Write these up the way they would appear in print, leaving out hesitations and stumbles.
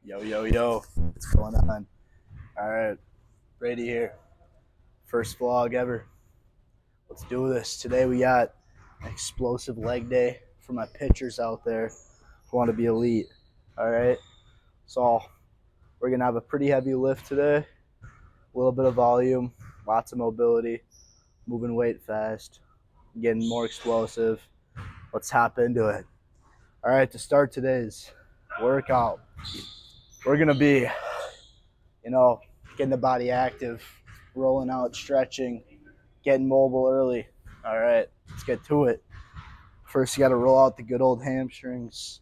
Yo, yo, yo, what's going on? All right, Brady here. First vlog ever. Let's do this. Today we got an explosive leg day for my pitchers out there who want to be elite. All right, so we're going to have a pretty heavy lift today, a little bit of volume, lots of mobility, moving weight fast, getting more explosive. Let's hop into it. All right, to start today's workout, we're going to be, getting the body active, rolling out, stretching, getting mobile early. All right, let's get to it. First, you got to roll out the good old hamstrings.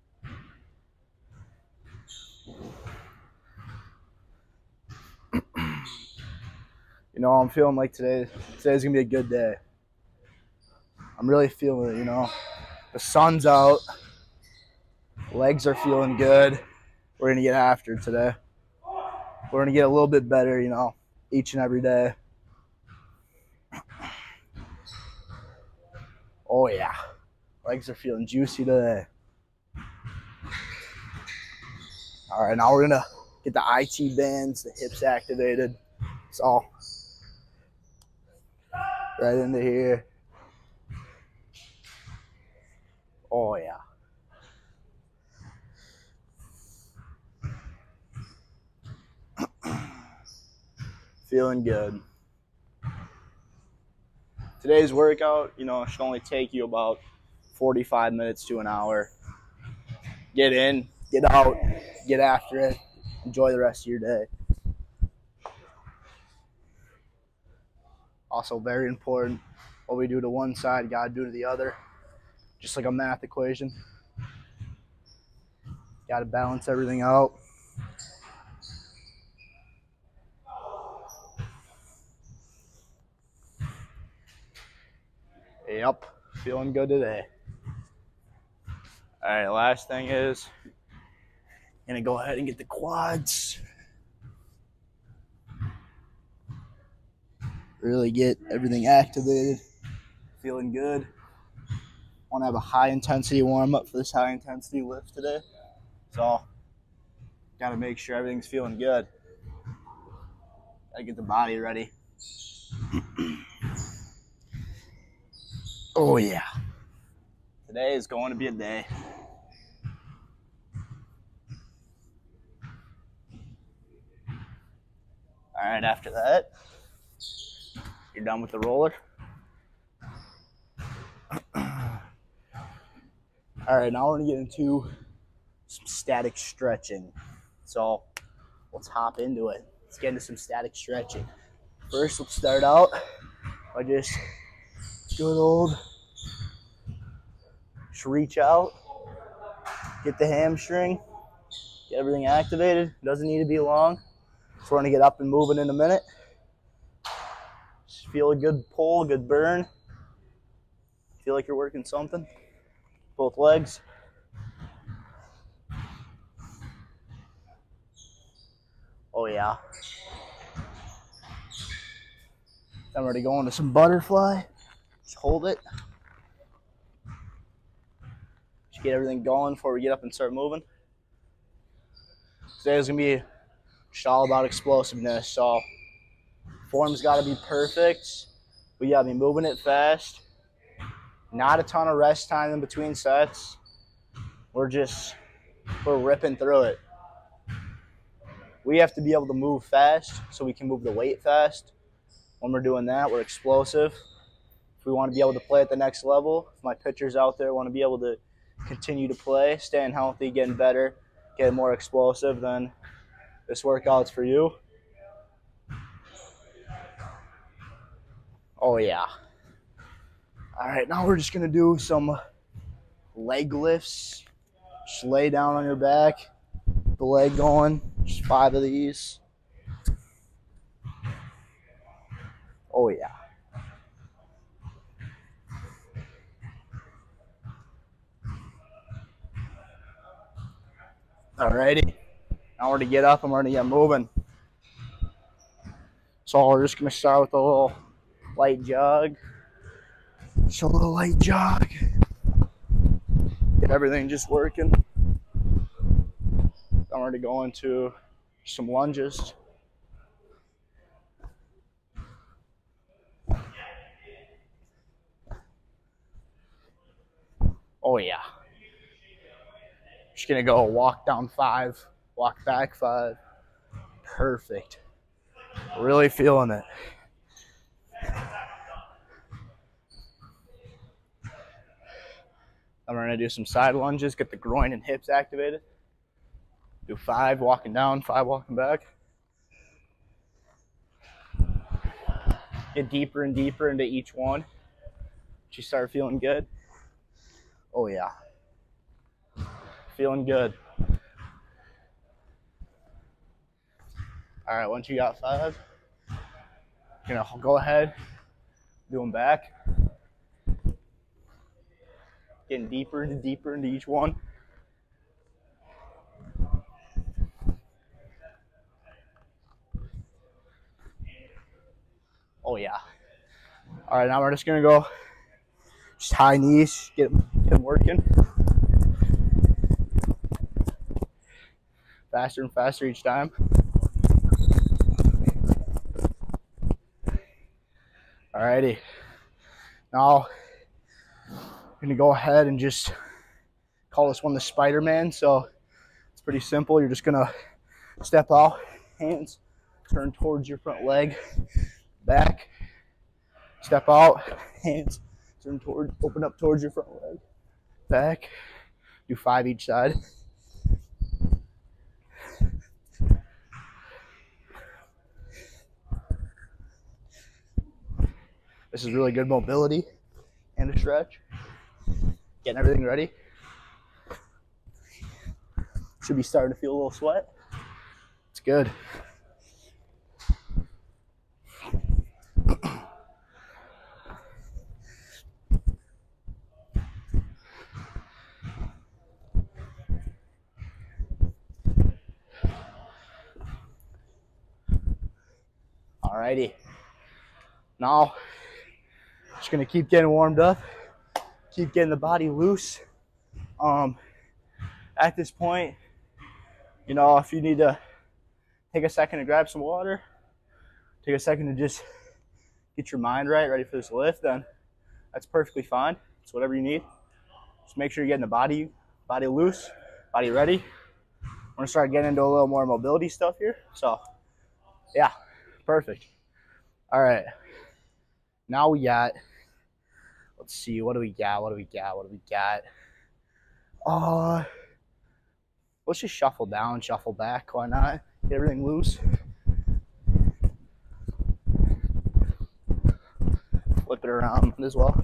I'm feeling like today's going to be a good day. I'm really feeling it, The sun's out. Legs are feeling good. We're going to get after it today. We're going to get a little bit better, each and every day. Oh, yeah. Legs are feeling juicy today. All right, now we're going to get the IT bands, the hips activated. It's all right into here. Oh, yeah. Feeling good. Today's workout, should only take you about 45 minutes to an hour. Get in, get out, get after it. Enjoy the rest of your day. Also very important, what we do to one side, gotta do to the other. Just like a math equation. Gotta balance everything out. Yep, feeling good today. All right, last thing is, gonna go ahead and get the quads. Really get everything activated. Feeling good. Want to have a high intensity warm up for this high intensity lift today. So, gotta make sure everything's feeling good. Gotta get the body ready. Oh yeah. Today is going to be a day. All right, after that, you're done with the roller. All right, now we're gonna get into some static stretching. So let's hop into it. Let's get into some static stretching. First, let's start out by just good old, just reach out, get the hamstring, get everything activated. Doesn't need to be long. So we're gonna get up and moving in a minute. Just feel a good pull, good burn. Feel like you're working something. Both legs. Oh yeah. Then we're gonna go into some butterfly. Just hold it. Just get everything going before we get up and start moving. Today's gonna be just all about explosiveness. So form's gotta be perfect. We gotta be moving it fast. Not a ton of rest time in between sets. We're ripping through it. We have to be able to move fast so we can move the weight fast. When we're doing that, we're explosive. If we want to be able to play at the next level, if my pitchers out there want to be able to continue to play, staying healthy, getting better, getting more explosive, then this workout's for you. Oh yeah. All right, now we're just gonna do some leg lifts. Just lay down on your back, the leg going, just 5 of these. Oh yeah. Alrighty, now we're to get up and we're gonna get moving. So we're just gonna start with a little light jog. Just a little light jog. Get everything just working. Then Now we're going to go into some lunges. Oh yeah. Just gonna go walk down 5, walk back 5. Perfect. Really feeling it. I'm gonna do some side lunges, get the groin and hips activated. Do 5 walking down, 5 walking back. Get deeper and deeper into each one. You start feeling good. Oh yeah. Feeling good. All right, once you got 5, you're gonna go ahead, do them back. Getting deeper into each one. Oh yeah. All right, now we're just gonna go just high knees, get them working. Faster and faster each time. Alrighty. Now, I'm gonna go ahead and just call this one the Spider-Man. So it's pretty simple. You're just gonna step out, hands, turn towards your front leg, back, step out, hands, turn toward, open up towards your front leg, back. Do 5 each side. This is really good mobility and a stretch. Getting everything ready. Should be starting to feel a little sweat. It's good. Alrighty. Now, just gonna keep getting warmed up, keep getting the body loose. At this point, you know, if you need to take a second to grab some water, take a second to just get your mind right, ready for this lift, then that's perfectly fine. It's whatever you need. Just make sure you're getting the body loose, body ready. We're gonna start getting into a little more mobility stuff here. So, yeah, perfect. All right. Now we got, let's see, what do we got? Let's just shuffle down, shuffle back. Why not? Get everything loose. Flip it around as well.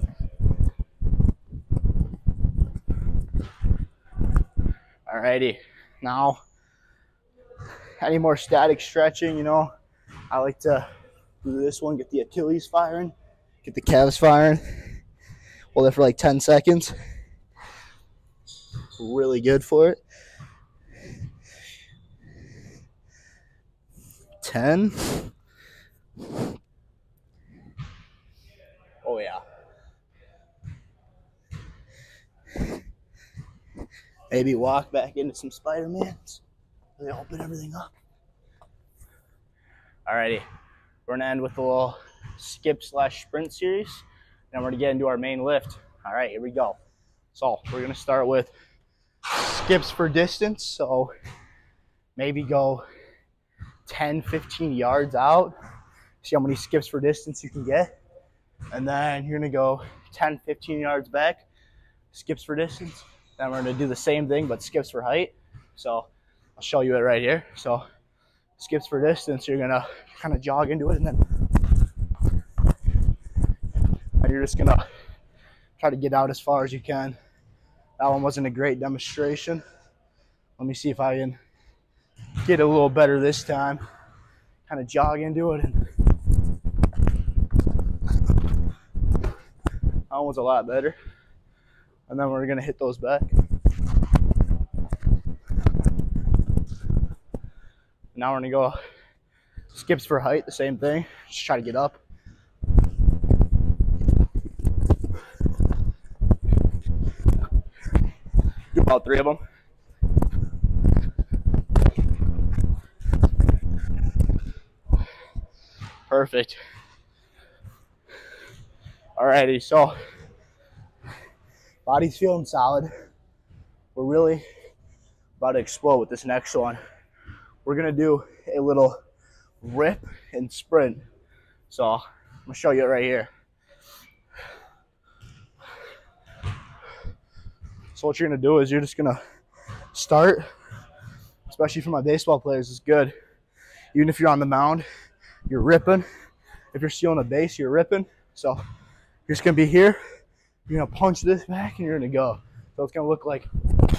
Alrighty. Now, any more static stretching, you know, I like to do this one, get the Achilles firing, get the calves firing. Hold it for like 10 seconds. Really good for it. 10. Oh yeah. Maybe walk back into some Spider-Mans. They open everything up. Alrighty. We're gonna end with a little skip/sprint series. Then we're gonna get into our main lift. All right, here we go. So we're gonna start with skips for distance. So maybe go 10, 15 yards out. See how many skips for distance you can get. And then you're gonna go 10, 15 yards back, skips for distance. Then we're gonna do the same thing, but skips for height. So I'll show you it right here. So skips for distance, you're gonna kind of jog into it, and then you're just gonna try to get out as far as you can. That one wasn't a great demonstration. Let me see if I can get a little better this time. Kind of jog into it. And that one was a lot better. And then we're gonna hit those back. Now we're gonna go skips for height, the same thing. Just try to get up. Do about 3 of them. Perfect. Alrighty, so body's feeling solid. We're really about to explode with this next one. We're gonna do a little rip and sprint. So I'm gonna show you it right here. So what you're gonna do is you're just gonna start, especially for my baseball players, is good. Even if you're on the mound, you're ripping. If you're stealing a base, you're ripping. So you're just gonna be here. You're gonna punch this back and you're gonna go. So it's gonna look like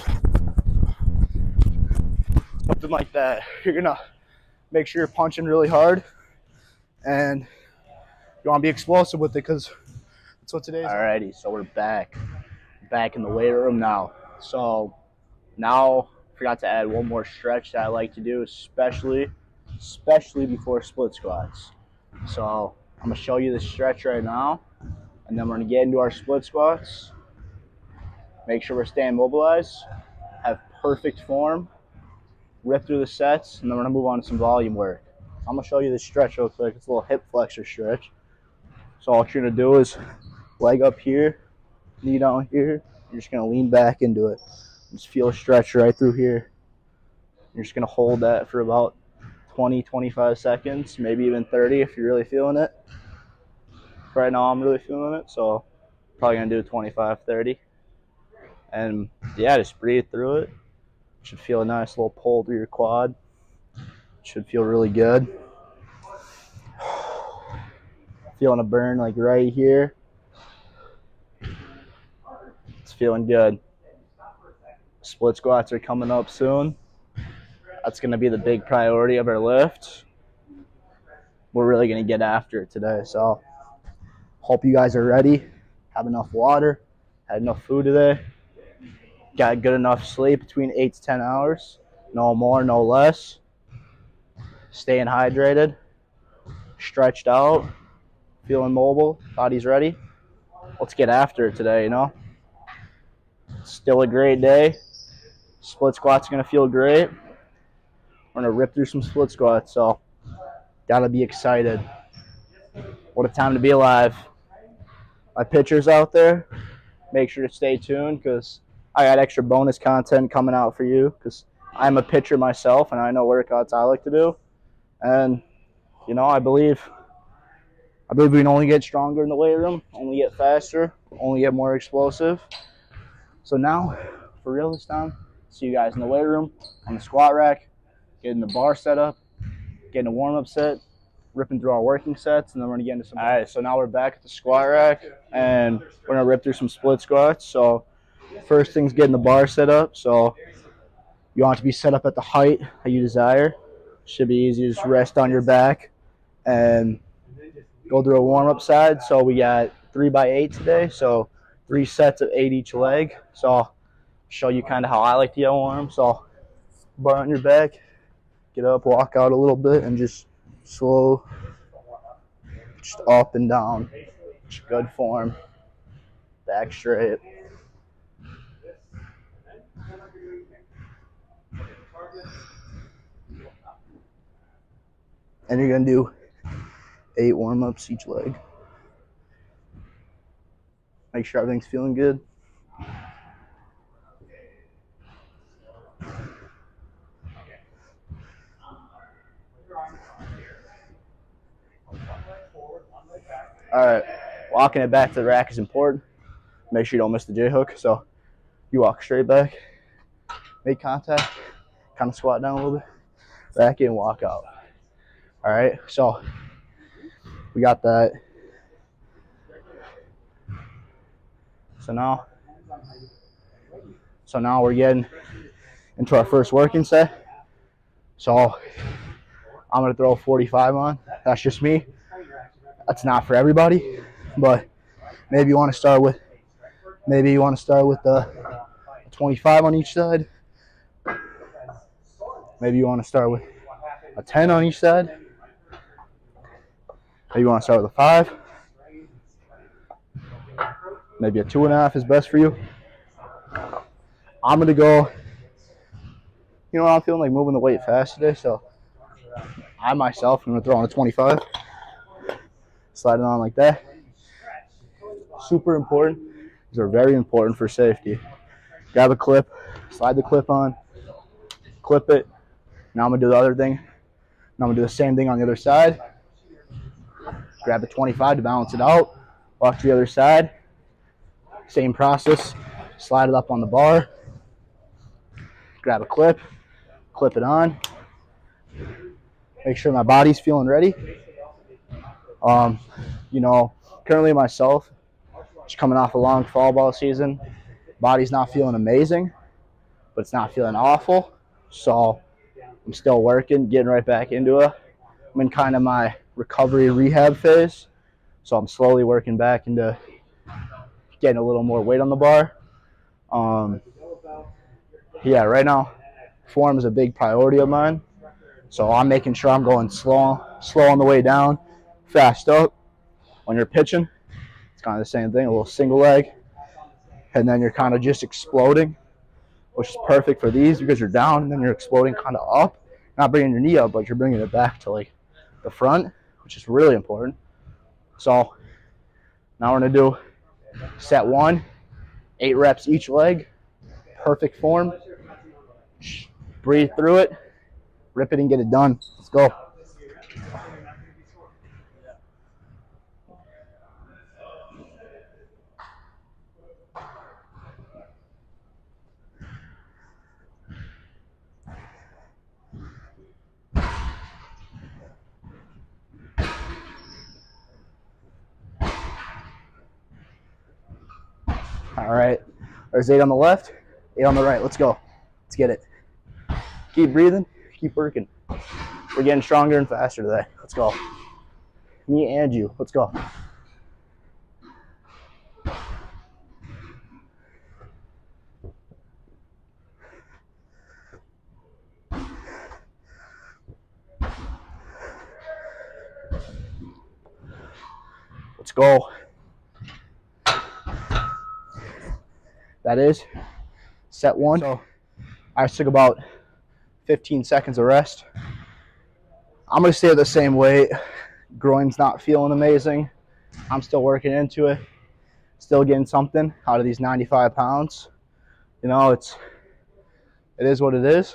something like that. You're gonna make sure you're punching really hard, and you wanna be explosive with it because that's what today's. Alrighty, so we're back in the weight room now. So now I forgot to add one more stretch that I like to do, especially before split squats. So I'm gonna show you the stretch right now, and then we're gonna get into our split squats. Make sure we're staying mobilized, have perfect form, rip through the sets, and then we're gonna move on to some volume work. I'm gonna show you this stretch real quick. It's a little hip flexor stretch. So all you're gonna do is leg up here, knee down here. You're just gonna lean back into it. Just feel a stretch right through here. You're just gonna hold that for about 20-25 seconds, maybe even 30 if you're really feeling it. Right now I'm really feeling it, so probably gonna do 25-30. And yeah, just breathe through it. Should feel a nice little pull through your quad. Should feel really good. Feeling a burn like right here. It's feeling good. Split squats are coming up soon. That's going to be the big priority of our lift. We're really going to get after it today. So hope you guys are ready. Have enough water. Had enough food today. Got good enough sleep between 8 to 10 hours. No more, no less. Staying hydrated. Stretched out. Feeling mobile. Body's ready. Let's get after it today, you know. Still a great day. Split squats going to feel great. We're going to rip through some split squats, so gotta be excited. What a time to be alive. My pitchers out there, make sure to stay tuned because I got extra bonus content coming out for you because I'm a pitcher myself and I know workouts I like to do. And, you know, I believe we can only get stronger in the weight room, only get faster, only get more explosive. So now, for real this time, see you guys in the weight room, on the squat rack, getting the bar set up, getting a warm-up set, ripping through our working sets, and then we're going to get into some. All right, so now we're back at the squat rack, and we're going to rip through some split squats. So first thing's getting the bar set up. So you want it to be set up at the height that you desire. Should be easy. Just rest on your back and go through a warm-up side. So we got 3x8 today, so 3 sets of 8 each leg. So I'll show you kind of how I like to get warm. So bar on your back, get up, walk out a little bit, and just slow, just up and down. Just good form. Back straight. And you're going to do 8 warm-ups each leg. Make sure everything's feeling good. All right, walking it back to the rack is important. Make sure you don't miss the J-hook. So you walk straight back, make contact, kind of squat down a little bit, back in, walk out. All right, so we got that. So now we're getting into our first working set. So I'm gonna throw 45 on. That's just me. That's not for everybody, but maybe you want to start with the 25 on each side. Maybe you want to start with a 10 on each side. Maybe you want to start with a 5. Maybe a 2.5 is best for you. I'm gonna go. You know, I'm feeling like moving the weight fast today, so I myself am gonna throw on a 25. Slide it on like that. Super important. These are very important for safety. Grab a clip, slide the clip on, clip it. Now I'm gonna do the other thing. Now I'm gonna do the same thing on the other side. Grab the 25 to balance it out. Walk to the other side. Same process. Slide it up on the bar. Grab a clip, clip it on. Make sure my body's feeling ready. You know, currently myself, just coming off a long fall ball season, body's not feeling amazing, but it's not feeling awful. So I'm still working, getting right back into it. I'm in kind of my recovery rehab phase, so I'm slowly working back into getting a little more weight on the bar. Yeah, right now, form is a big priority of mine. So I'm making sure I'm going slow on the way down, fast up. When you're pitching, it's kind of the same thing, a little single leg. And then you're kind of just exploding, which is perfect for these because you're down and then you're exploding kind of up. Not bringing your knee up, but you're bringing it back to like the front, which is really important. So now we're going to do set 1, 8 reps each leg. Perfect form. Breathe through it. Rip it and get it done. Let's go. All right. There's 8 on the left, 8 on the right. Let's go. Let's get it. Keep breathing. Keep working. We're getting stronger and faster today. Let's go. Me and you. Let's go. Let's go. That is set 1. So I took about 15 seconds of rest. I'm going to stay at the same weight. Groin's not feeling amazing. I'm still working into it. Still getting something out of these 95 pounds. You know, it is what it is.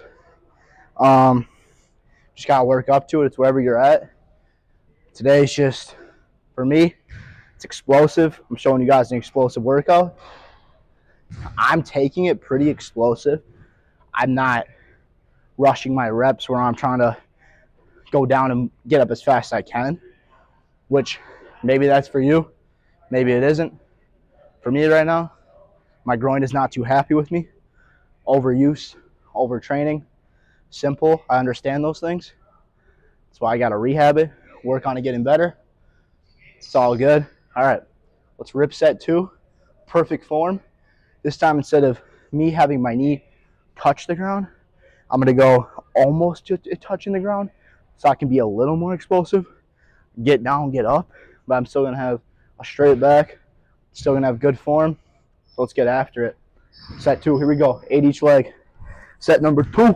Just got to work up to it. It's wherever you're at. Today's just, for me, it's explosive. I'm showing you guys an explosive workout. I'm taking it pretty explosive. I'm not rushing my reps where I'm trying to go down and get up as fast as I can, which maybe that's for you. Maybe it isn't. For me right now, my groin is not too happy with me. Overuse, overtraining, simple. I understand those things. That's why I got to rehab it, work on it getting better. It's all good. All right, let's rip set 2. Perfect form. This time, instead of me having my knee touch the ground, I'm going to go almost to touching the ground so I can be a little more explosive. Get down, get up, but I'm still going to have a straight back. Still going to have good form. So let's get after it. Set 2, here we go. 8 each leg. Set number 2.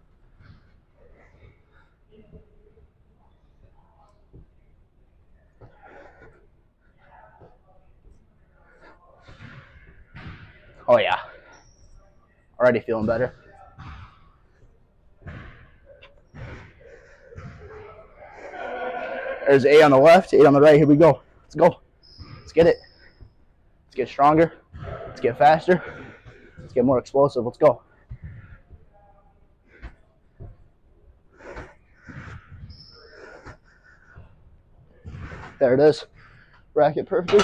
Oh yeah. Already feeling better. There's 8 on the left, 8 on the right. Here we go. Let's go. Let's get it. Let's get stronger. Let's get faster. Let's get more explosive. Let's go. There it is. Rack it perfectly.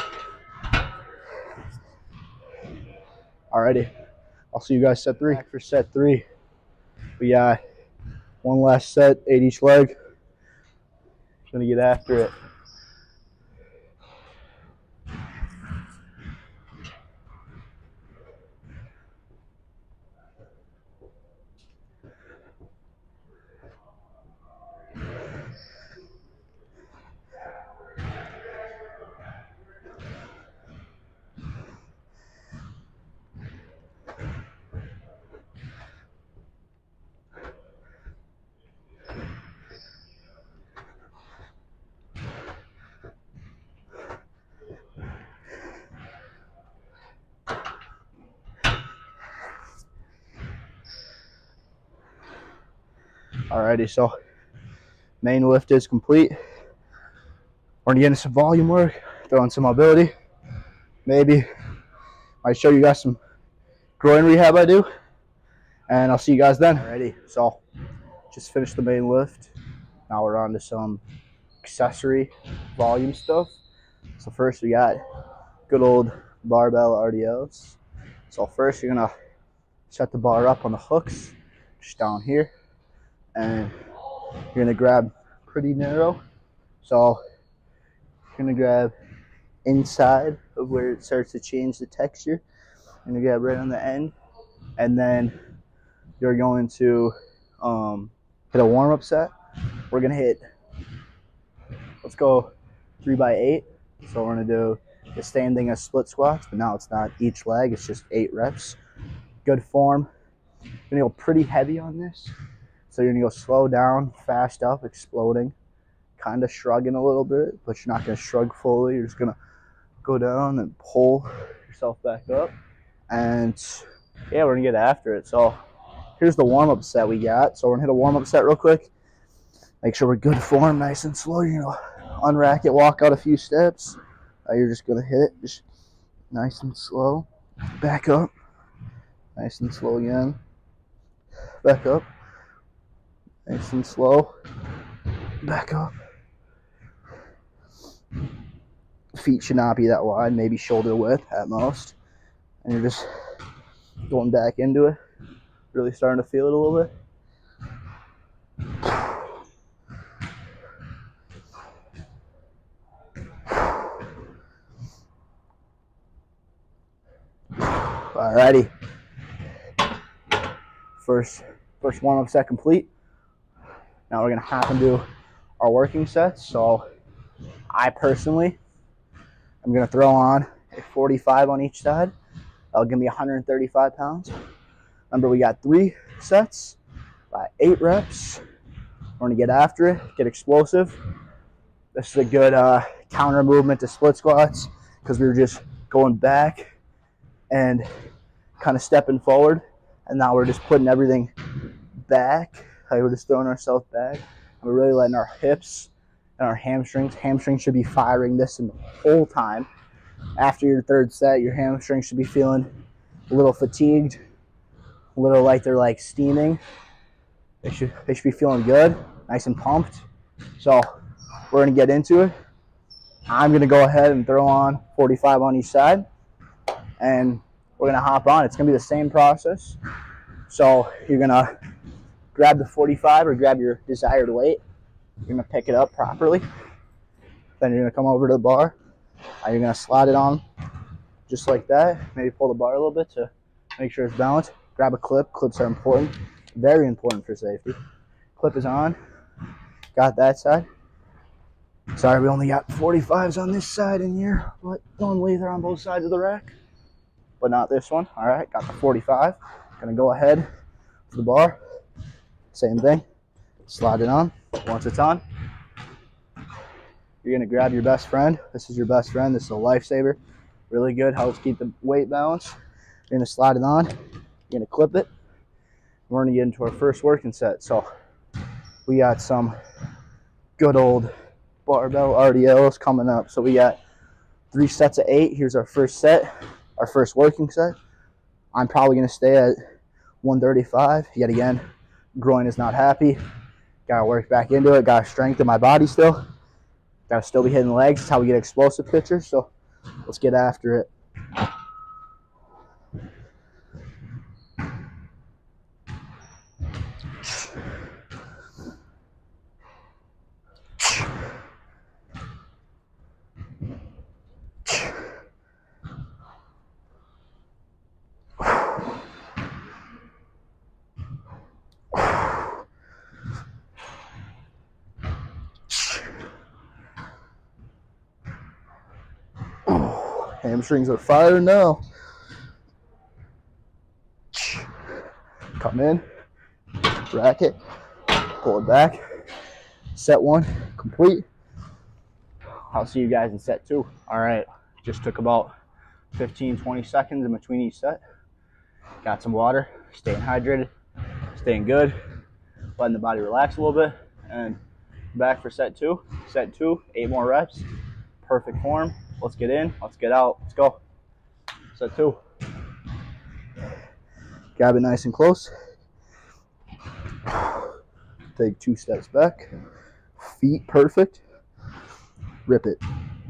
Alrighty. I'll see you guys set 3. Back for set 3. We got one last set, 8 each leg. Gonna get after it. Alrighty, so main lift is complete. We're gonna get into some volume work, throw in some mobility. Maybe might show you guys some groin rehab I do, and I'll see you guys then. Alrighty, so just finished the main lift. Now we're on to some accessory volume stuff. So first we got good old barbell RDLs. So first you're gonna set the bar up on the hooks, just down here, and you're gonna grab pretty narrow. So you're gonna grab inside of where it starts to change the texture. You're gonna grab right on the end, and then you're going to hit a warm-up set. We're gonna hit, let's go 3x8. So we're gonna do the same thing as split squats, but now it's not each leg, it's just 8 reps. Good form. You're gonna go pretty heavy on this. So you're gonna go slow down, fast up, exploding, kind of shrugging a little bit, but you're not gonna shrug fully. You're just gonna go down and pull yourself back up. And yeah, we're gonna get after it. So here's the warm-up set we got. So we're gonna hit a warm-up set real quick. Make sure we're good form, nice and slow. You're gonna unrack it, walk out a few steps. You're just gonna hit it, just nice and slow. Back up, nice and slow again. Back up, nice and slow. Back up. Feet should not be that wide, maybe shoulder width at most. And you're just going back into it. Really starting to feel it a little bit. Alrighty. First warm-up set complete. Now we're gonna hop into our working sets. So I personally am gonna throw on a 45 on each side. That'll give me 135 pounds. Remember, we got 3 sets by 8 reps. We're gonna get after it, get explosive. This is a good counter movement to split squats because we were just going back and kind of stepping forward, and now we're just putting everything back. Like we're just throwing ourselves back. And we're really letting our hips and our hamstrings should be firing this in the whole time. After your 3rd set, your hamstrings should be feeling a little fatigued, a little like they're like steaming. They should be feeling good, nice and pumped. So we're gonna get into it. I'm gonna go ahead and throw on 45 on each side, and we're gonna hop on. It's gonna be the same process. So you're gonna grab the 45 or grab your desired weight. You're gonna pick it up properly. Then you're gonna come over to the bar. You're gonna slide it on just like that. Maybe pull the bar a little bit to make sure it's balanced. Grab a clip. Clips are important, very important for safety. Clip is on. Got that side. Sorry, we only got 45s on this side in here, but normally they're on both sides of the rack. But not this one. All right, got the 45. Gonna go ahead to the bar. Same thing. Slide it on. Once it's on, you're gonna grab your best friend. This is your best friend. This is a lifesaver. Really good. Helps keep the weight balance. You're gonna slide it on. You're gonna clip it. We're gonna get into our first working set. So we got some good old barbell RDLs coming up. So we got 3 sets of 8. Here's our first set. Our first working set. I'm probably going to stay at 135. Yet again, groin is not happy. Got to work back into it. Got to strengthen my body still. Got to still be hitting legs. That's how we get explosive pictures. So let's get after it. Hamstrings are firing now. Come in, rack it, pull it back. Set 1 complete. I'll see you guys in set 2. All right, just took about 15-20 seconds in between each set. Got some water, staying hydrated, staying good. letting the body relax a little bit, and back for set two. Set two, 8 more reps. Perfect form. Let's get in, let's get out, let's go. Set two. Grab it nice and close. Take 2 steps back. Feet perfect. Rip it.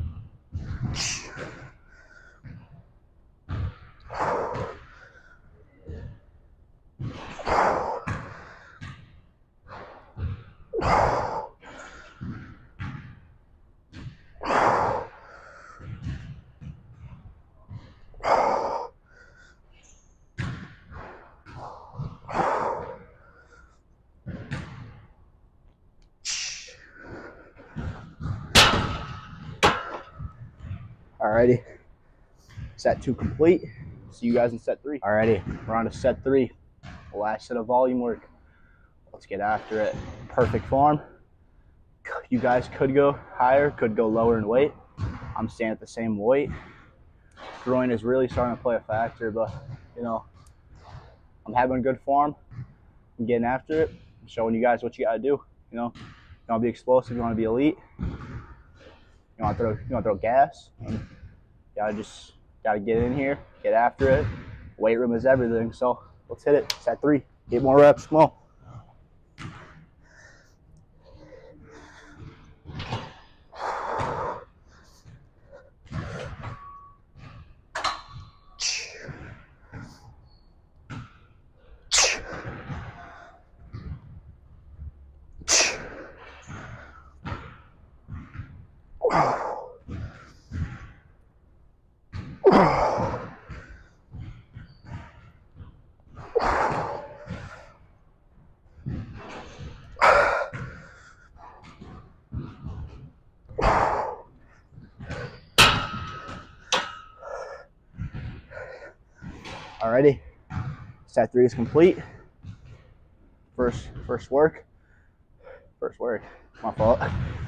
Alrighty, set 2 complete. See you guys in set 3. Alrighty, we're on to set 3. Last set of volume work. Let's get after it. Perfect form. You guys could go higher, could go lower in weight. I'm staying at the same weight. Groin is really starting to play a factor, but you know, I'm having good form. I'm getting after it. I'm showing you guys what you gotta do. You know, you want to be explosive, you want to be elite. You want to throw gas. And you gotta get in here, get after it. Weight room is everything. So let's hit it. Set 3. 8 more reps. Come on. Alrighty, set 3 is complete. First work. My fault.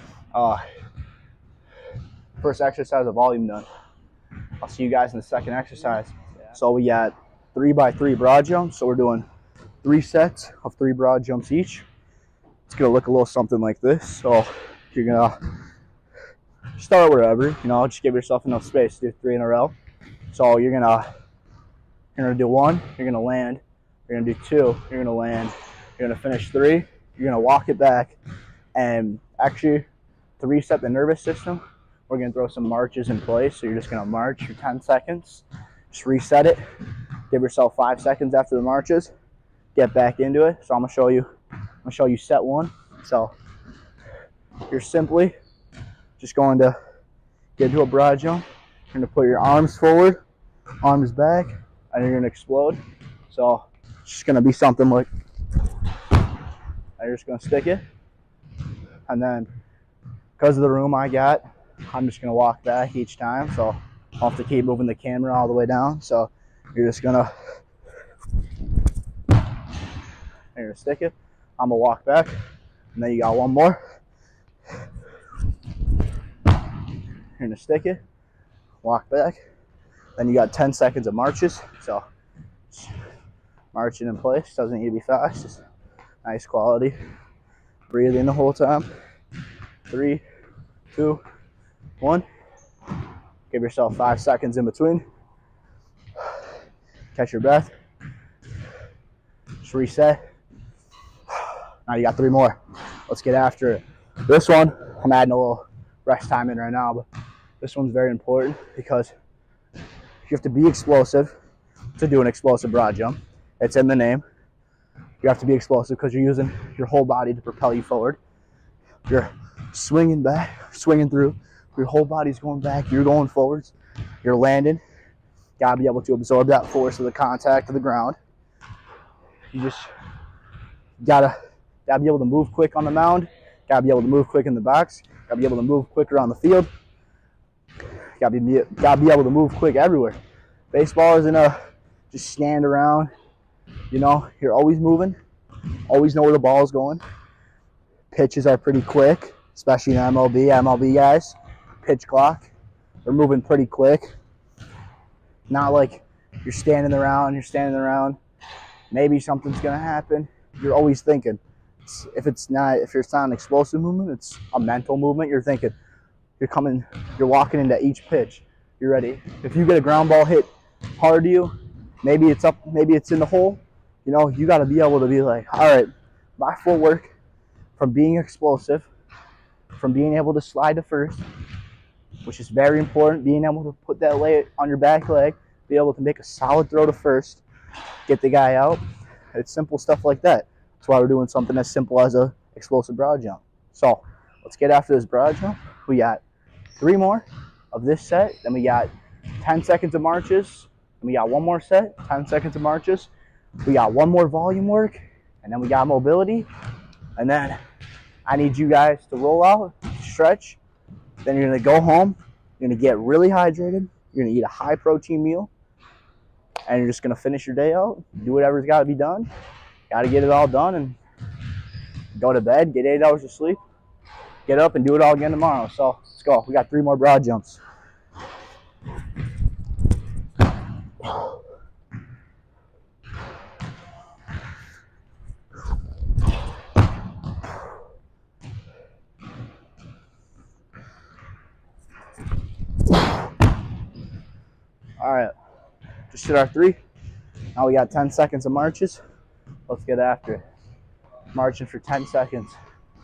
First exercise of volume done. I'll see you guys in the second exercise. So we got 3x3 broad jumps. So we're doing 3 sets of 3 broad jumps each. It's gonna look a little something like this. So you're gonna start wherever, you know, just give yourself enough space to do 3 in a row. So you're gonna do 1, you're gonna land, you're gonna do 2, you're gonna land, you're gonna finish 3, you're gonna walk it back, and actually to reset the nervous system, we're gonna throw some marches in place. So you're just gonna march for 10 seconds, just reset it, give yourself 5 seconds after the marches, get back into it. So I'm gonna show you set 1. So you're simply just going to get into a broad jump. You're gonna put your arms forward, arms back, and you're gonna explode. So it's just gonna be something like, you're just gonna stick it, and then because of the room I got, I'm just gonna walk back each time. So I'll have to keep moving the camera all the way down. So you're just gonna stick it. I'm gonna walk back, and then you got 1 more. You're gonna stick it, walk back. Then you got 10 seconds of marches. So marching in place, doesn't need to be fast, just nice quality. Breathing the whole time. 3, 2, 1. Give yourself 5 seconds in between. Catch your breath. Just reset. Now you got 3 more. Let's get after it. This one, I'm adding a little rest time in right now, but this one's very important because you have to be explosive to do an explosive broad jump. It's in the name. You have to be explosive because you're using your whole body to propel you forward. You're swinging back, swinging through. Your whole body's going back. You're going forwards. You're landing. Gotta be able to absorb that force of the contact of the ground. You just gotta be able to move quick on the mound. Gotta be able to move quick in the box. Gotta be able to move quick around the field. Gotta be able to move quick everywhere. Baseball isn't just stand around. You know, you're always moving. Always know where the ball is going. Pitches are pretty quick, especially in MLB. MLB guys, pitch clock, they're moving pretty quick. Not like you're standing around. Maybe something's gonna happen. You're always thinking. if it's not an explosive movement, it's a mental movement. You're thinking, you're walking into each pitch. You're ready. If you get a ground ball hit hard to you, maybe it's up, maybe it's in the hole. You know, you got to be able to be like, all right, my footwork from being explosive, from being able to slide to first, which is very important, being able to put that leg on your back leg, be able to make a solid throw to first, get the guy out. It's simple stuff like that. That's why we're doing something as simple as a explosive broad jump. So let's get after this broad jump. We got 3 more of this set. Then we got 10 seconds of marches. Then we got 1 more set, 10 seconds of marches. We got 1 more volume work. And then we got mobility. And then I need you guys to roll out, stretch. Then you're going to go home. You're going to get really hydrated. You're going to eat a high protein meal. And you're just going to finish your day out. Do whatever's got to be done. Got to get it all done and go to bed, get 8 hours of sleep, get up and do it all again tomorrow. So let's go. We got 3 more broad jumps. All right, just did our 3. Now we got 10 seconds of marches. Let's get after it. Marching for 10 seconds.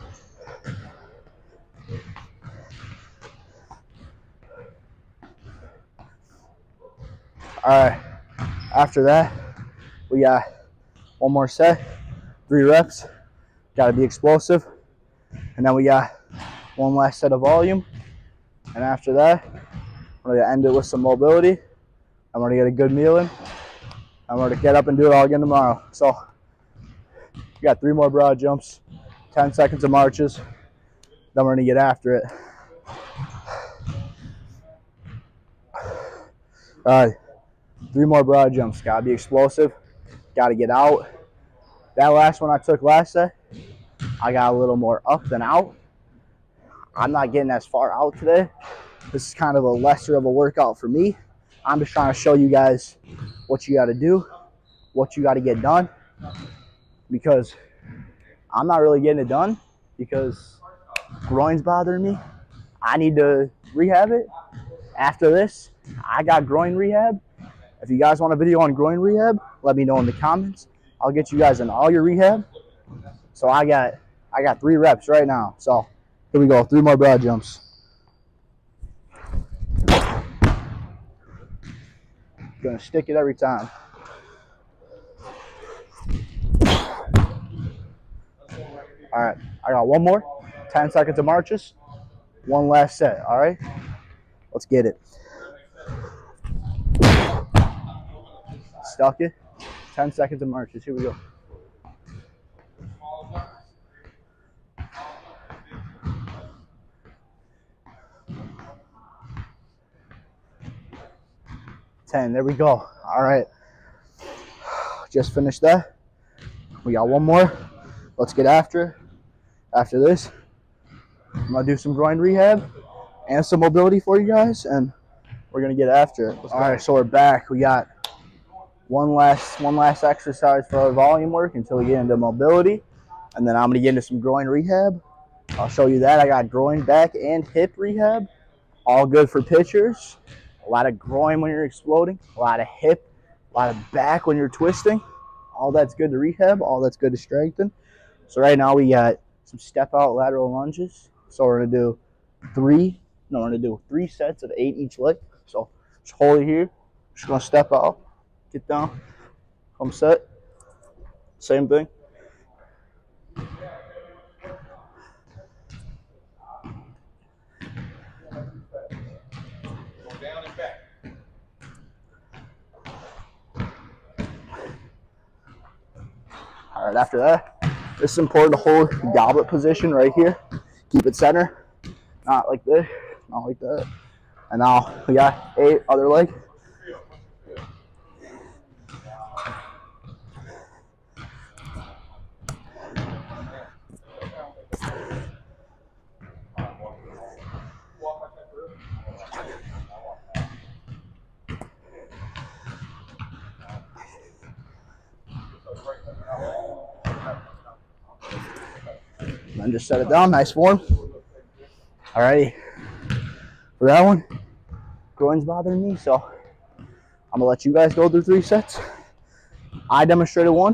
All right, after that, we got 1 more set, 3 reps. Got to be explosive. And then we got 1 last set of volume. And after that, we're going to end it with some mobility. I'm going to get a good meal in. I'm going to get up and do it all again tomorrow. So we got 3 more broad jumps, 10 seconds of marches. Then we're going to get after it. All right, 3 more broad jumps. Got to be explosive. Got to get out. That last one I took last set, I got a little more up than out. I'm not getting as far out today. This is kind of a lesser of a workout for me. I'm just trying to show you guys what you got to do, what you got to get done, because I'm not really getting it done because groin's bothering me. I need to rehab it. After this, I got groin rehab. If you guys want a video on groin rehab, let me know in the comments. I'll get you guys in all your rehab. So I got 3 reps right now. So here we go, 3 more broad jumps. Gonna stick it every time. All right, I got 1 more, 10 seconds of marches, 1 last set, all right? Let's get it. Stuck it, 10 seconds of marches, here we go. There we go. All right, just finished that. We got 1 more. Let's get after it. After this, I'm gonna do some groin rehab and some mobility for you guys, and we're gonna get after it. All right, so we're back. We got one last exercise for our volume work until we get into mobility, and then I'm gonna get into some groin rehab. I'll show you that. I got groin, back, and hip rehab, all good for pitchers. A lot of groin when you're exploding, a lot of hip, a lot of back when you're twisting. All that's good to rehab, all that's good to strengthen. So right now we got some step out lateral lunges. So we're gonna do 3 sets of 8 each leg. So just hold it here, just gonna step out, get down, come set, same thing. All right, after that, this is important to hold the goblet position right here. Keep it center, not like this, not like that. And now we got 8, other leg. And just set it down, nice form. Alrighty. For that one, groin's bothering me, so I'm gonna let you guys go through 3 sets. I demonstrated 1.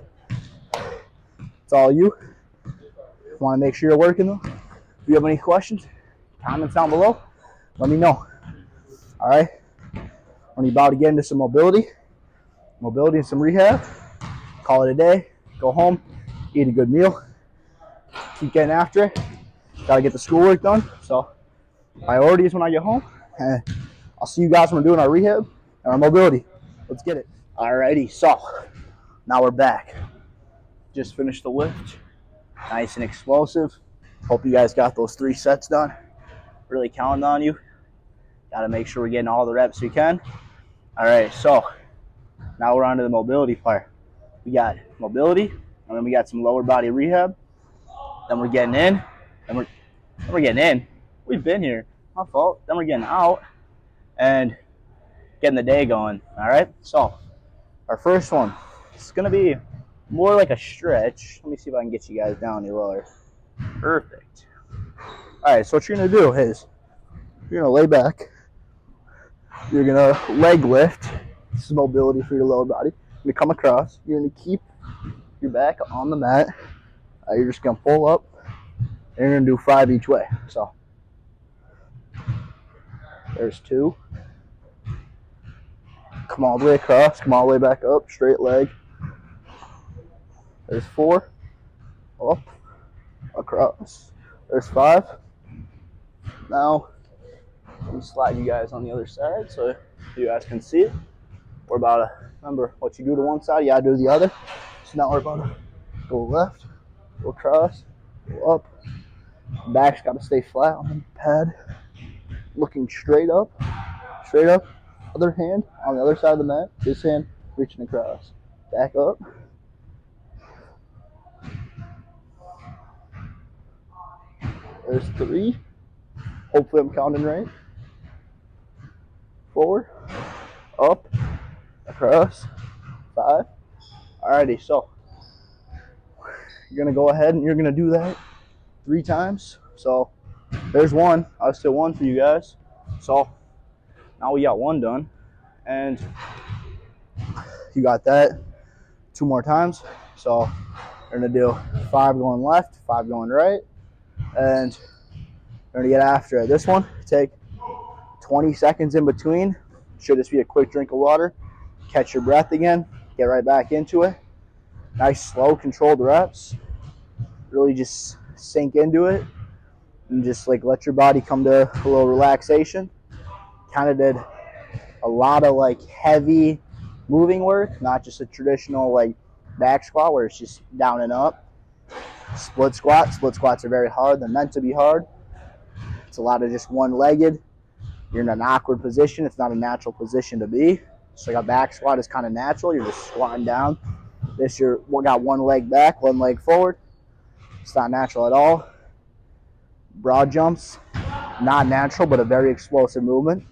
It's all you. Want to make sure you're working though. If you have any questions, comments down below. Let me know. All right. When you're about to get into some mobility and some rehab, call it a day. Go home, eat a good meal. Keep getting after it. Got to get the schoolwork done. So priorities when I get home. And I'll see you guys when we're doing our rehab and our mobility. Let's get it. Alrighty. So now we're back. Just finished the lift. Nice and explosive. Hope you guys got those 3 sets done. Really counting on you. Got to make sure we're getting all the reps we can. All right, so now we're on to the mobility part. We got mobility, and then we got some lower body rehab. Then we're getting in, and we're getting in. We've been here. My fault. Then we're getting out and getting the day going. All right, so our first one is going to be more like a stretch. Let me see if I can get you guys down any lower. Perfect. All right, so what you're going to do is you're going to lay back. You're going to leg lift. This is mobility for your lower body. You're going to come across. You're going to keep your back on the mat. You're just going to pull up. And you're going to do 5 each way. So there's 2. Come all the way across. Come all the way back up. Straight leg. There's 4. Up. Across. There's 5. Now, let me slide you guys on the other side so you guys can see it. We're about to, remember, what you do to one side, you gotta do to the other. So now we're about to go left, go across, go up. Back's gotta stay flat on the pad. Looking straight up. Straight up. Other hand on the other side of the mat. This hand reaching across. Back up. There's 3. Hopefully I'm counting right. 4. Up. Across. 5. Alrighty, so you're going to go ahead and you're going to do that 3 times. So there's 1. I still 1 for you guys. So now we got 1 done. And you got that 2 more times. So we're going to do 5 going left, 5 going right. And we're going to get after it. This one, take 20 seconds in between. Should just be a quick drink of water. Catch your breath again. Get right back into it. Nice, slow, controlled reps. Really just sink into it. And just like let your body come to a little relaxation. Kind of did a lot of like heavy moving work. Not just a traditional like back squat where it's just down and up. Split squats. Split squats are very hard. They're meant to be hard. It's a lot of just one-legged. You're in an awkward position. It's not a natural position to be. So like a back squat is kind of natural. You're just squatting down. This you're got one leg back, one leg forward. It's not natural at all. Broad jumps, not natural, but a very explosive movement.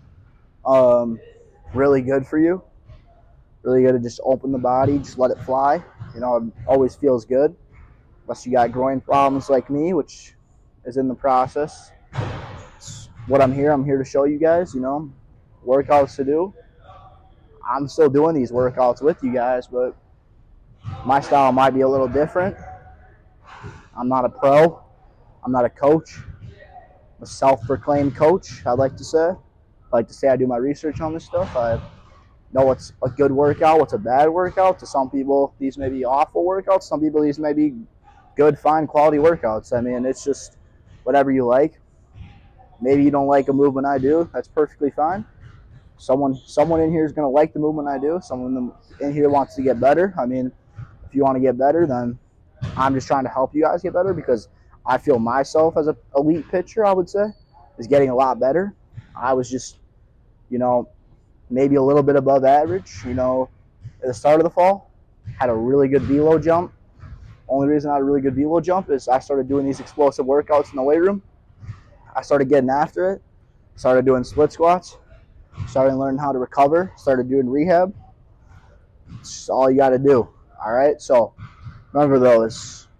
Really good for you. Really good to just open the body, just let it fly. You know, it always feels good. Unless you got groin problems like me, which is in the process. It's what I'm here to show you guys, you know, workouts to do. I'm still doing these workouts with you guys, but my style might be a little different. I'm not a pro. I'm not a coach. I'm a self-proclaimed coach, I'd like to say. I like to say I do my research on this stuff. I know what's a good workout, what's a bad workout. To some people, these may be awful workouts. Some people, these may be good, fine, quality workouts. I mean, it's just whatever you like. Maybe you don't like a movement I do. That's perfectly fine. Someone in here is going to like the movement I do. Someone in here wants to get better. I mean, if you want to get better, then I'm just trying to help you guys get better because I feel myself as an elite pitcher, I would say, is getting a lot better. I was just, you know, maybe a little bit above average, you know, at the start of the fall. Had a really good velo jump. Only reason I had a really good velo jump is I started doing these explosive workouts in the weight room. I started getting after it. Started doing split squats. Started learning how to recover. Started doing rehab. It's all you got to do. All right. So remember though, is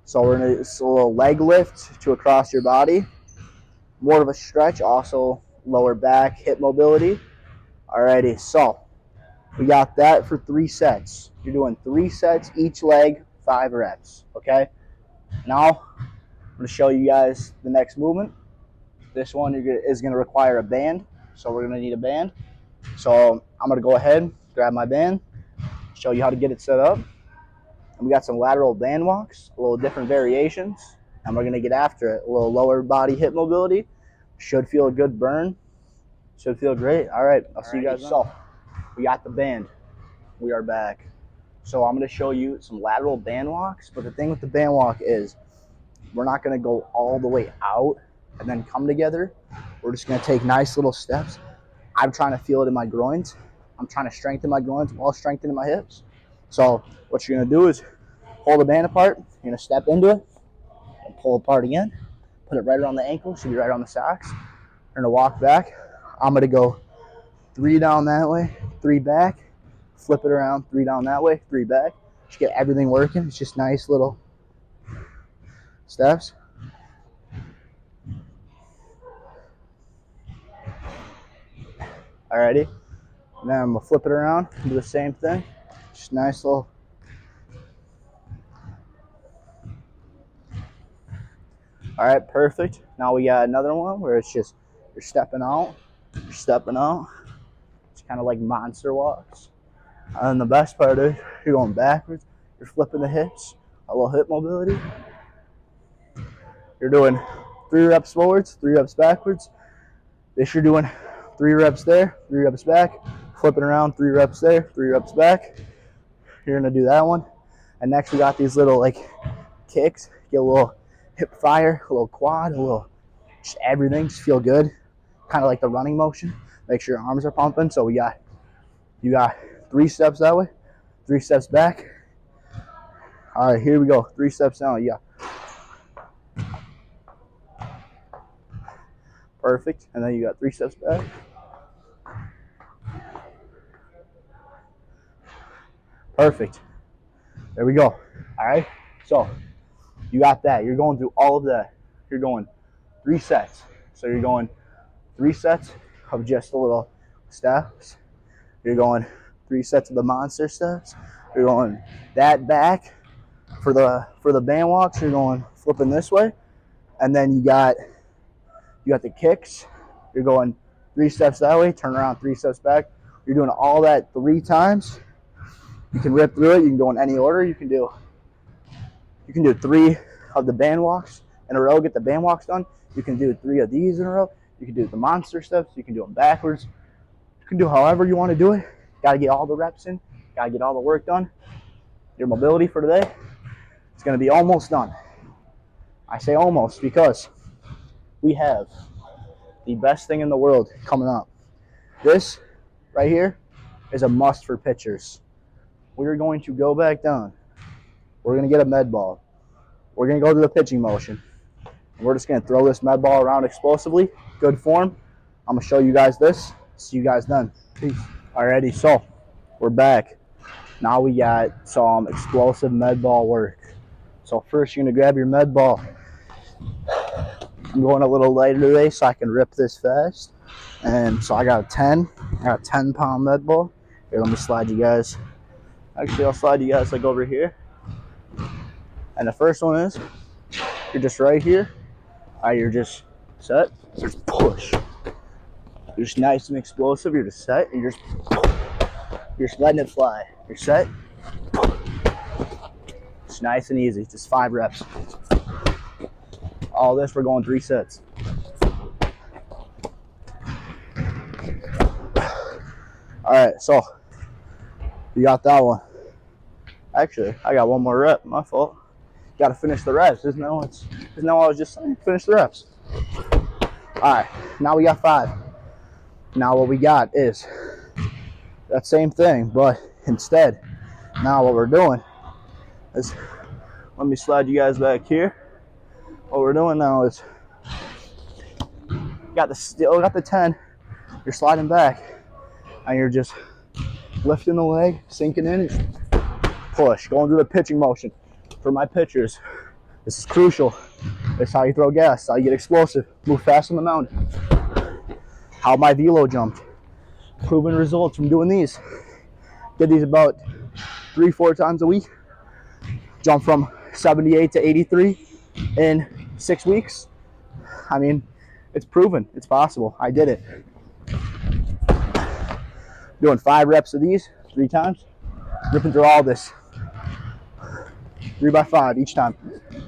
So we're gonna, it's a little leg lift to across your body, more of a stretch, also lower back, hip mobility. Alrighty, so we got that for 3 sets. You're doing 3 sets, each leg, 5 reps, okay? Now, I'm gonna show you guys the next movement. This one is gonna require a band, so we're gonna need a band. So I'm gonna go ahead, grab my band, show you how to get it set up. And we got some lateral band walks, a little different variations, and we're gonna get after it. A little lower body hip mobility. Should feel a good burn. Should feel great. All right, I'll see you guys. So we got the band. We are back. So I'm gonna show you some lateral band walks, but the thing with the band walk is we're not gonna go all the way out and then come together. We're just gonna take nice little steps. I'm trying to feel it in my groins. I'm trying to strengthen my groins while strengthening my hips. So what you're gonna do is hold the band apart. You're gonna step into it and pull apart again. Put it right around the ankle. Should be right on the socks. We're gonna walk back. I'm gonna go 3 down that way, 3 back. Flip it around, 3 down that way, 3 back. Just get everything working. It's just nice little steps. Alrighty. And then I'm gonna flip it around, do the same thing. Just nice little. All right, perfect. Now we got another one where it's just you're stepping out. It's kind of like monster walks. And the best part is you're going backwards. You're flipping the hips, a little hip mobility. You're doing 3 reps forwards, 3 reps backwards. This you're doing 3 reps there, 3 reps back. Flipping around, 3 reps there, 3 reps back. You're gonna do that one. And next we got these little like kicks. Get a little hip fire, a little quad, a little just everything. Just feel good. Kind of like the running motion. Make sure your arms are pumping. So you got 3 steps that way, 3 steps back. All right, here we go. 3 steps down. You got perfect. And then you got 3 steps back. Perfect. There we go. All right. So you got that. You're going through all of that. You're going 3 sets. So you're going 3 sets of just a little steps. You're going 3 sets of the monster steps. You're going that back for the band walks. You're going flipping this way, and then you got the kicks. You're going 3 steps that way. Turn around, 3 steps back. You're doing all that 3 times. You can rip through it. You can go in any order. You can do 3 of the band walks in a row. Get the band walks done. You can do 3 of these in a row. You can do the monster steps. You can do them backwards. You can do however you want to do it. Got to get all the reps in. Got to get all the work done. Your mobility for today is going to be almost done. I say almost because we have the best thing in the world coming up. This right here is a must for pitchers. We're going to go back down. We're going to get a med ball. We're going to go to the pitching motion. And we're just going to throw this med ball around explosively. Good form. I'm going to show you guys this. See you guys then. Peace. Alrighty, so we're back. Now we got some explosive med ball work. So first you're going to grab your med ball. I'm going a little lighter today so I can rip this fast. And so I got a 10-pound med ball. Here, let me slide you guys. Actually, I'll slide you guys like over here. And the first one is, you're just right here. All right, you're just set. Just push. You're just nice and explosive. You're just set. And you're just letting it fly. You're set. It's nice and easy. Just 5 reps. All this, we're going 3 sets. All right, so you got that one. Actually, I got 1 more rep. My fault. Got to finish the reps. Isn't that what I was just saying? Finish the reps. All right, now we got 5. Now what we got is that same thing, but instead, now what we're doing is, let me slide you guys back here. What we're doing now is, still got the 10. You're sliding back, and you're just lifting the leg, sinking in, push, going through the pitching motion. For my pitchers, This is crucial. This is how you throw gas. How you get explosive. Move fast on the mound. How my velo jumped. Proven results from doing these. Did these about 3-4 times a week. Jump from 78 to 83 in 6 weeks. I mean, it's proven. It's possible. I did it. Doing 5 reps of these 3 times. Ripping through all this. 3 by 5 each time.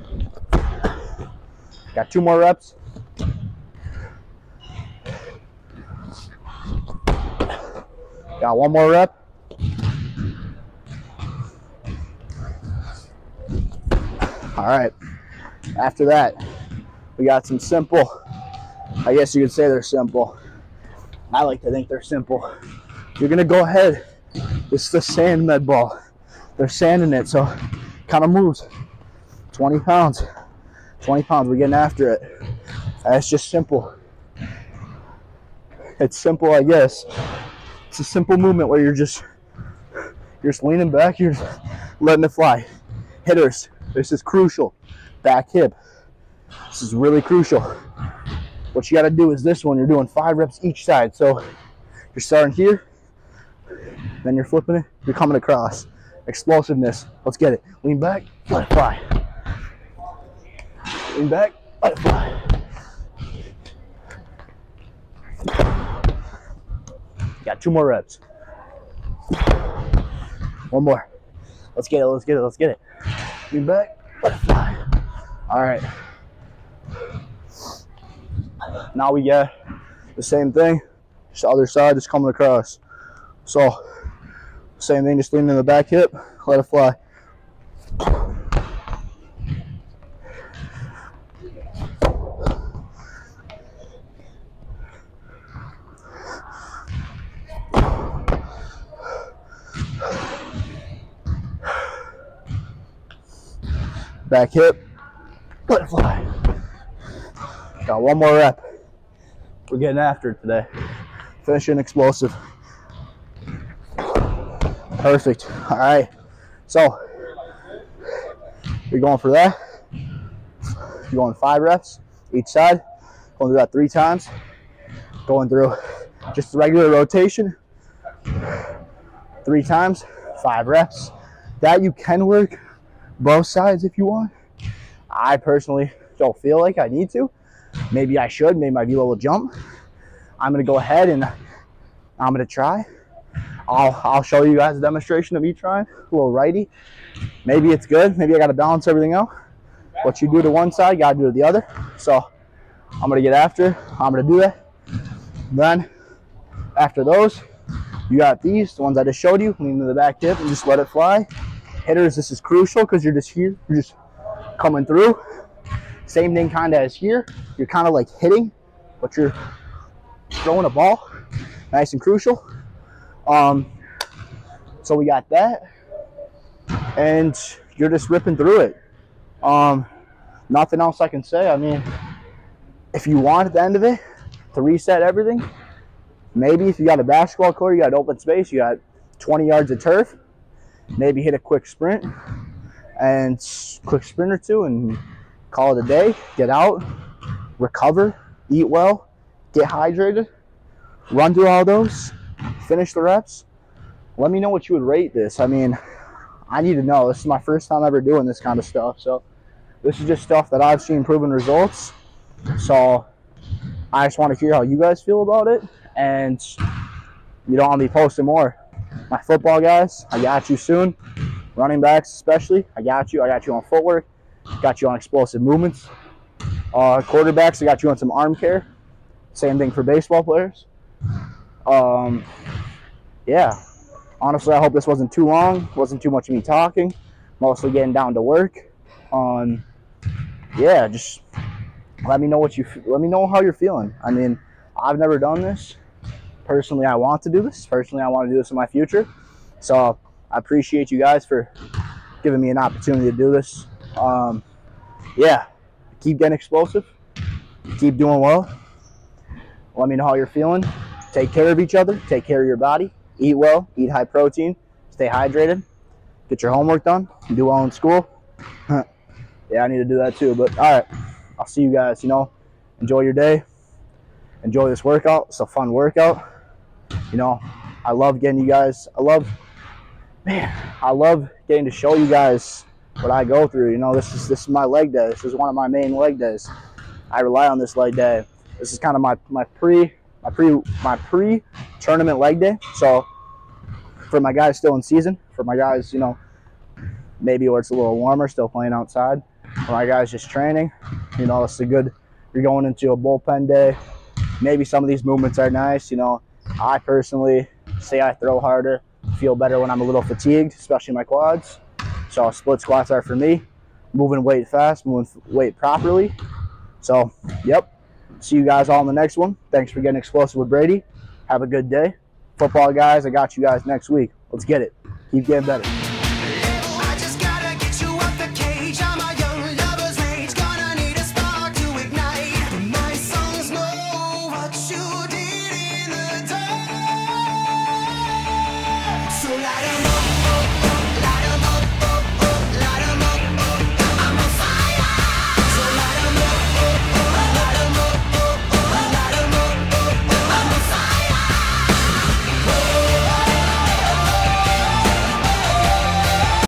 Got 2 more reps. Got 1 more rep. All right. After that, we got some simple. I guess you could say they're simple. I like to think they're simple. You're gonna go ahead. It's the sand med ball. There's sand in it, so it kind of moves. 20 pounds. 20 pounds. We're getting after it. That's just simple. It's simple, I guess. It's a simple movement where you're just leaning back. You're letting it fly. Hitters, this is crucial. Back hip. This is really crucial. What you got to do is this one. You're doing 5 reps each side. So you're starting here, then you're flipping it. You're coming across. Explosiveness. Let's get it. Lean back, let it fly. Lean back, let it fly. Got 2 more reps. 1 more. Let's get it, let's get it, let's get it. Lean back, let it fly. All right. Now we get the same thing, just the other side, just coming across. So, same thing, just lean in the back hip, let it fly. Back hip, let it fly. Got 1 more rep. We're getting after it today. Finishing explosive. Perfect. All right. So, you're going for that. You're going 5 reps each side. Going through that 3 times. Going through just regular rotation. 3 times, 5 reps. That you can work both sides if you want. I personally don't feel like I need to. Maybe I should. Maybe my velo will jump. I'm going to go ahead and I'm going to try. I'll show you guys a demonstration of me trying. A little righty. Maybe it's good. Maybe I got to balance everything out. What you do to one side, you got to do to the other. So I'm going to get after. I'm going to do that. Then after those, you got these, the ones I just showed you. Lean to the back hip and just let it fly. Hitters, this is crucial because you're just here. You're just coming through. Same thing kind of as here. You're kind of like hitting, but you're throwing a ball. Nice and crucial. So we got that. And you're just ripping through it. Nothing else I can say. I mean, if you want at the end of it to reset everything, maybe if you got a basketball court, you got open space, you got 20 yards of turf, maybe hit a quick sprint and quick sprint or 2 and call it a day. Get out, recover, eat well, get hydrated, run through all those, finish the reps. Let me know what you would rate this. I mean, I need to know. This is my first time ever doing this kind of stuff. So this is just stuff that I've seen proven results. So I just want to hear how you guys feel about it. And you don't want me posting more. My football guys, I got you soon. Running backs especially, I got you. I got you on footwork. Got you on explosive movements. Quarterbacks, I got you on some arm care. Same thing for baseball players. Yeah. Honestly, I hope this wasn't too long. Wasn't too much of me talking. Mostly getting down to work. Yeah, just let me know let me know how you're feeling. I mean, I've never done this. Personally, I want to do this. Personally, I want to do this in my future. So I appreciate you guys for giving me an opportunity to do this. Yeah, keep getting explosive. Keep doing well. Let me know how you're feeling. Take care of each other. Take care of your body. Eat well. Eat high protein. Stay hydrated. Get your homework done. Do well in school. Yeah, I need to do that too. But all right, I'll see you guys. You know, enjoy your day. Enjoy this workout. It's a fun workout. You know, I love getting you guys. I love getting to show you guys what I go through. You know, this is my leg day. This is one of my main leg days. I rely on this leg day. This is kind of my pre-tournament leg day. So for my guys still in season, for my guys, you know, maybe where it's a little warmer, still playing outside. For my guys just training, you know, it's a good. You're going into a bullpen day. Maybe some of these movements are nice. You know, I personally say I throw harder, feel better when I'm a little fatigued, especially my quads. So split squats are for me. Moving weight fast, moving weight properly. So, yep. See you guys all in the next one. Thanks for getting explosive with Brady. Have a good day. Football guys, I got you guys next week. Let's get it. Keep getting better.